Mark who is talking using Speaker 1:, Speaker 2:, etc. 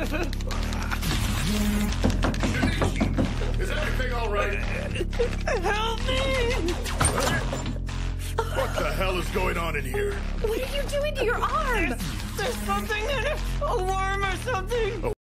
Speaker 1: Is everything all right?
Speaker 2: Help me!
Speaker 1: What the hell is going on in here?
Speaker 3: What are you doing to your arm?
Speaker 2: There's something in it. A worm or something.